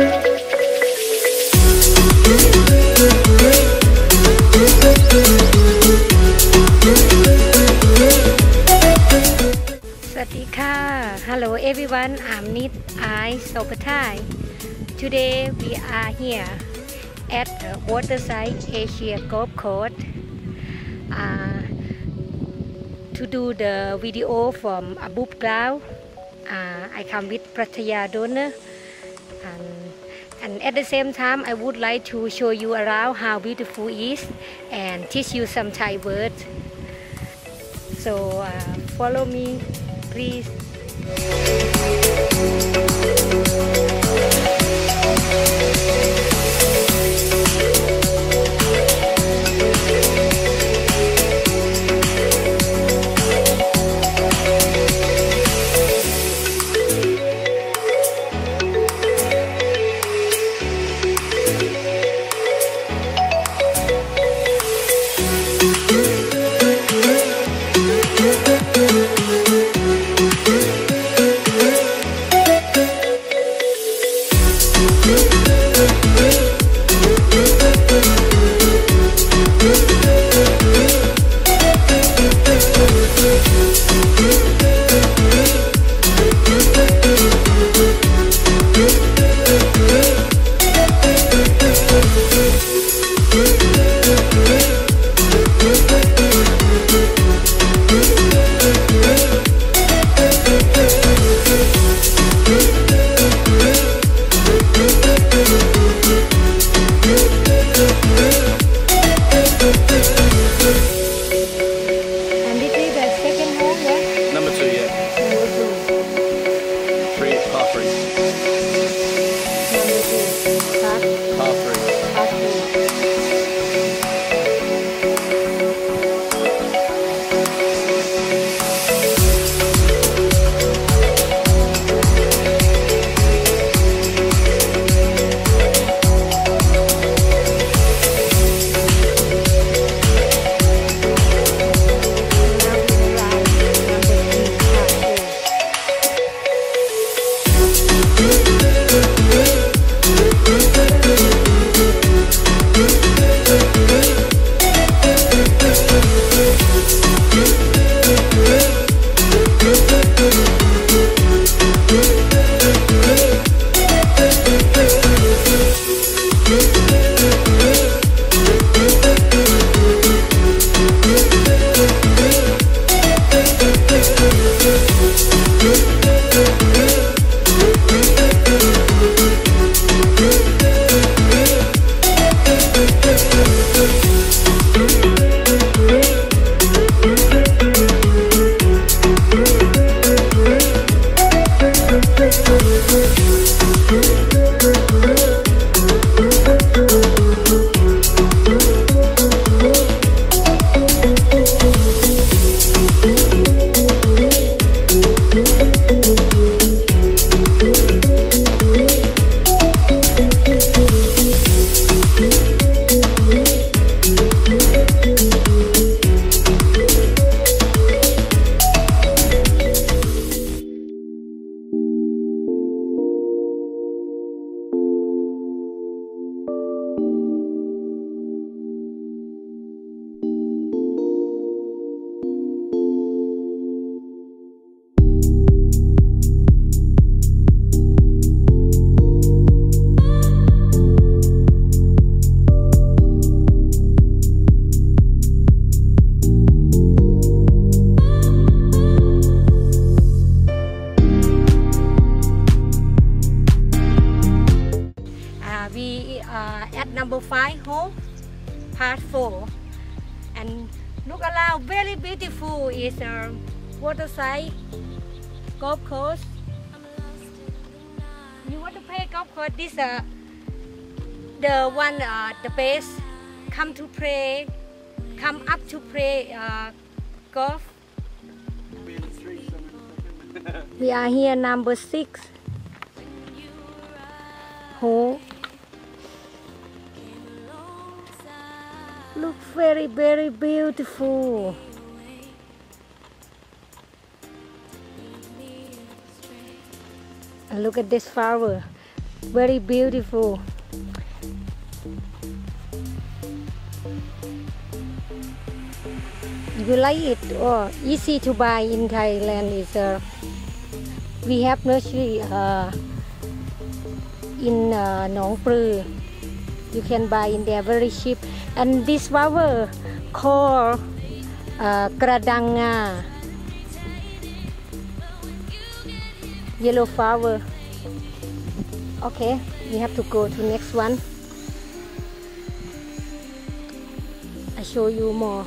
Hello everyone, I'm Nit I Pattaya. Today we are here at the Waterside Asia Golf Course to do the video from above ground. I come with Pattaya donor and at the same time I would like to show you around how beautiful it is and teach you some Thai words. So follow me please. Number 5 hole, part 4, and look around, very beautiful. Is a waterside golf course. You want to play golf course? This the one the best come up to play golf. We are here number 6 hole. Look very beautiful. And look at this flower. very beautiful. You like it or easy to buy in Thailand is we have nursery in Nong Pru. You can buy in there very cheap. And this flower called Kradanga, yellow flower. Okay, we have to go to next one. I show you more.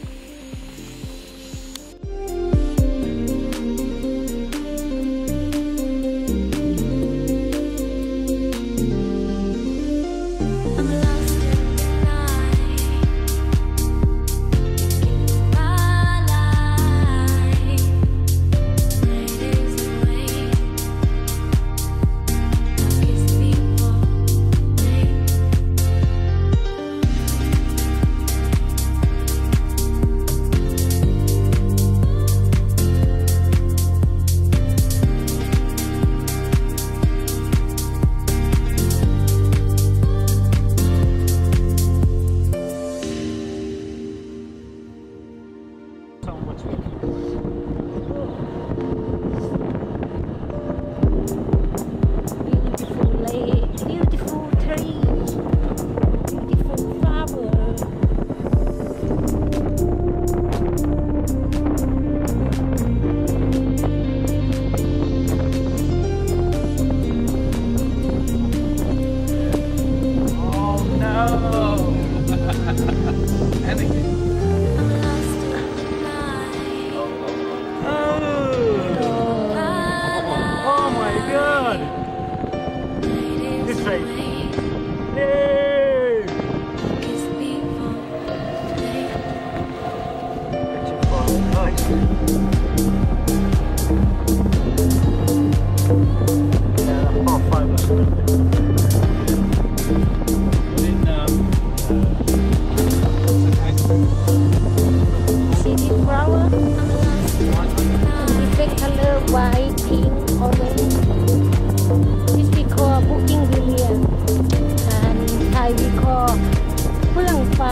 White, pink, orange. This we call booking billion, and Thai we call เฟื่องฟ้า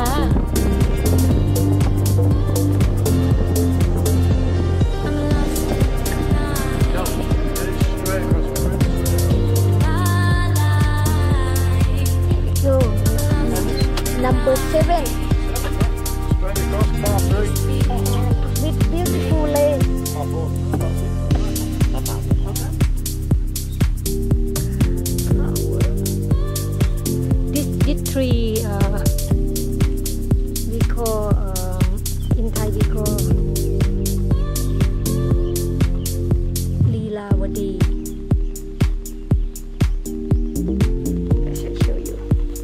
So number 7 with beautiful lake. This tree we call in Thai we call Leelavadi. I should show you.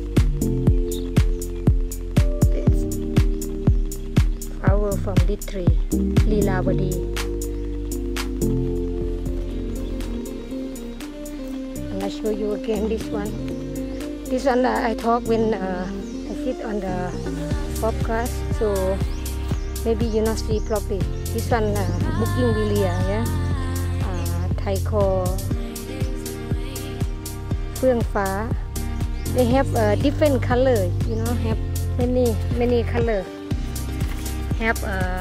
It's flower from this tree, Leelavadi. And I show you again this one. This one I talk when I sit on the podcast, so maybe you not see properly. This one booking Vilia, yeah. Thai call เฟื่องฟ้า They have different color, you know, have many color. Have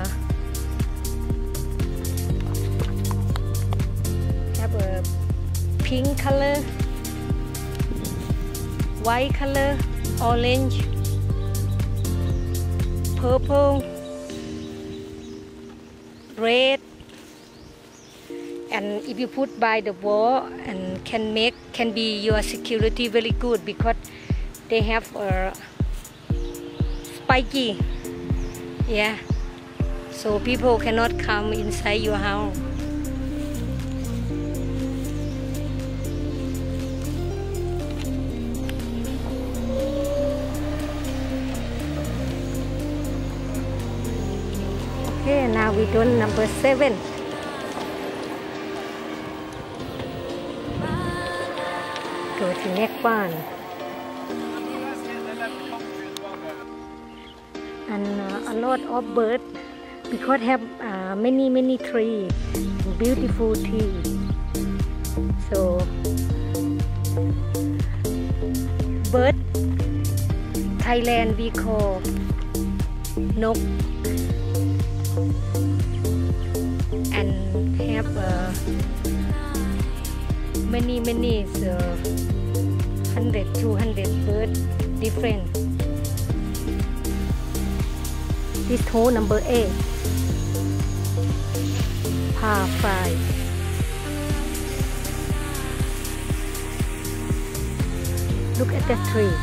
a pink color, white color, orange, purple, red, and if you put by the wall and can be your security very good because they have spiky, yeah, so people cannot come inside your house. Okay, now we done number 7. Go to next one. And a lot of birds because have many trees, beautiful trees. So bird Thailand we call นก and have many 100-200 birds different. This hole number 8 par 5. Look at that tree.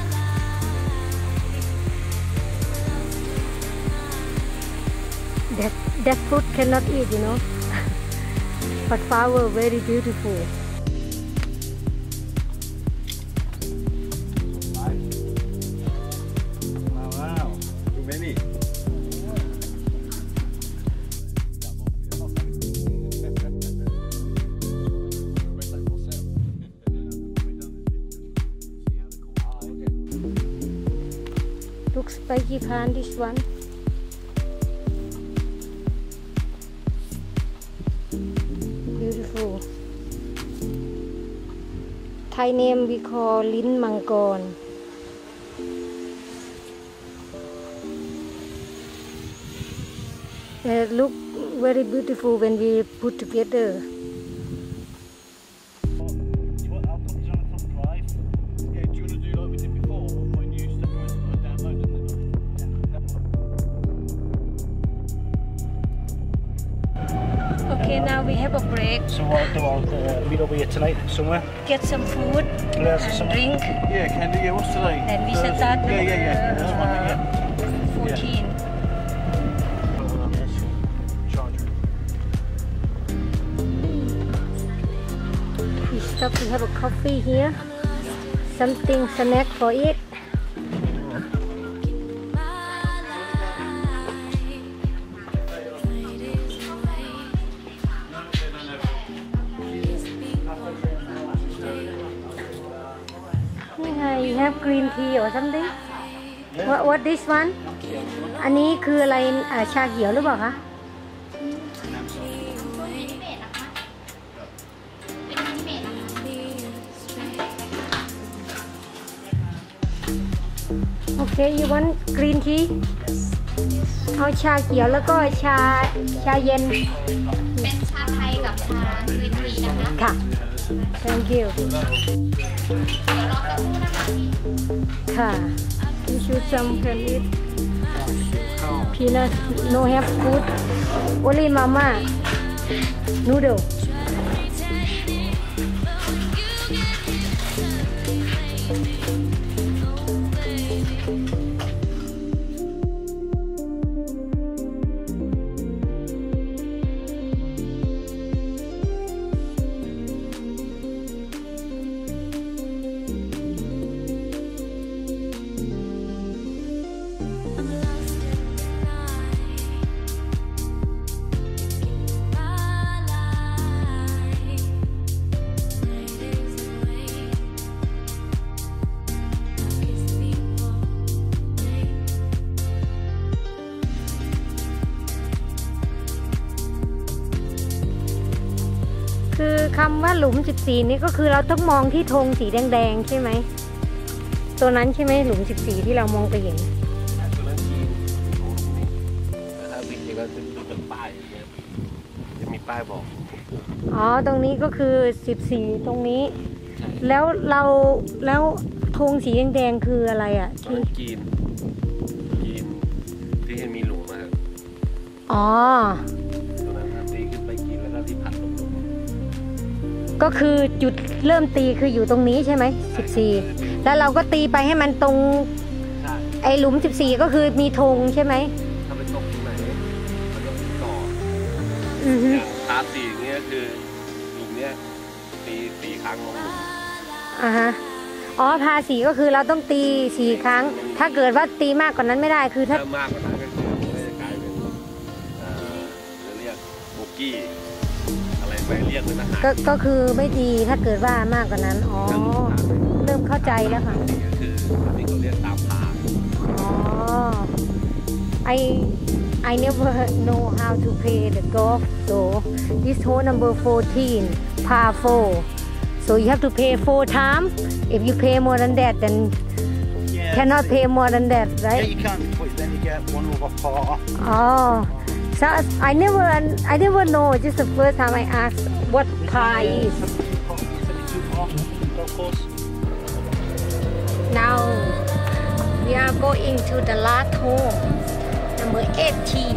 That fruit cannot eat, you know. But flower very beautiful. Wow, too many. Look spiky pan, this one. Beautiful. Thai name we call ลิ้นมังกร Look very beautiful when we put together. Okay, now we have a break. So what I'll do, I'll meet over here tonight somewhere. Get some food and drink. Yeah, Candy, yeah, what's today? Then we set that That's one, yeah. 14. We stop to have a coffee here. Something snack for it. You have green tea or something? What this one? อันนี้คืออะไรชาเขียวหรือเปล่าคะ Okay, you want green tea? เอาชาเขียวแล้วก็ชาเย็นเป็นชาไทยกับชากรีนทีนะคะค่ะ Thank you เดี๋ยวรอสักครู่นะคะพี่ค่ะ You should some can eat peanut no have food only mama noodleคือคำว่าหลุม14นี่ก็คือเราต้องมองที่ธงสีแดงๆใช่ไหมตัวนั้นใช่ไหมหลุม14ที่เรามองไปเห็นตัวนั้นจีนถ้าวิ่งก็จะดูเป็นป้ายจะมีป้ายบอกอ๋อตรงนี้ก็คือ14ตรงนี้แล้วธงสีแดงๆคืออะไรอ่ะที่จีนที่เห็นมีหลุมมาอ๋อตัวนั้นตีขึ้นไปจีนแล้วก็ที่พัดลงก็คือจุดเริ่มตีคืออยู่ตรงนี้ใช่ไหม14แล้วเราก็ตีไปให้มันตรงไอ้หลุม14ก็คือมีธงใช่ไหมถ้าไปตกตรงไหนมันก็ต่ออย่างพาสีอย่างเงี้ยคือหลุมเนี้ยตีครั้งลงหลุมฮะอ๋อพาสีก็คือเราต้องตี4ครั้งถ้าเกิดว่าตีมากกว่านั้นไม่ได้คือถ้ามากกว่านั้นก็คือจะกลายเป็นจะเรียกโบกี้อะไรไปเรียกเลยนะก็คือไม่ดีถ้าเกิดว่ามากกว่านั้นอ๋อเริ่มเข้าใจแล้วค่ะก็คือที่เขาเรียกตามพาอ๋อ I never know how to play the golf so this hole number 14 par 4 So you have to pay 4 times. If you pay more than that, then Yeah, cannot pay more than that, Yeah, right? you can, but then you get one other part. Oh, so I never know. Just the first time I asked what pie is. Now we are going to the last home, number 18.